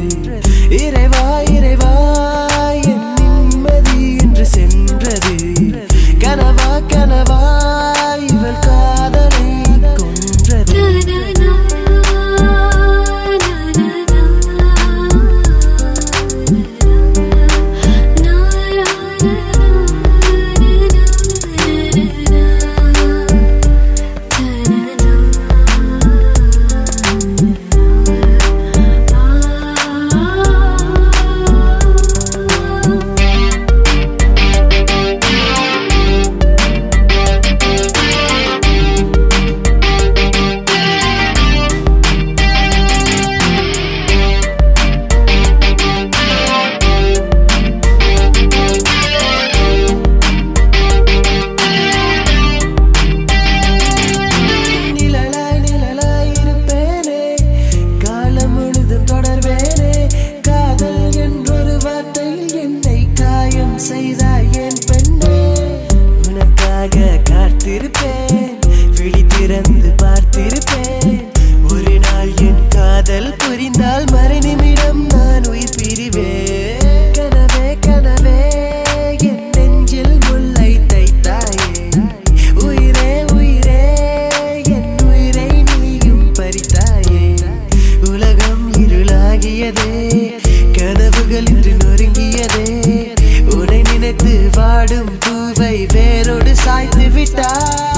இறைவா இறைவா என் நிம்மதி என்று சென்றது கனவா கனவா இவள் காதலை கொன்றது விழி திறந்து பார்த்திருப்பேன் ஒரு நாள் என் காதல் புரிந்தால் மறை நிமிடம் நான் உயிர் பிரிவேன் கனவே கனவே என் நெஞ்சில் முல்லை தைத்தாயே உயிரே உயிரே என் உயிரை நீயும் பறித்தாயே உலகம் இருளாகியதே கனவுகள் இன்று நொறுங்கியதே உன்னை நினைத்து வாடும் பூவை வேரோடு சாய்த்து விட்டாய்